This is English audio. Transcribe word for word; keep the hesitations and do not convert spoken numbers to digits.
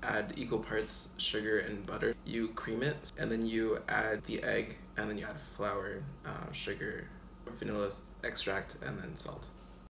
add equal parts sugar and butter. You cream it, and then you add the egg, and then you add flour, uh, sugar, vanilla extract, and then salt.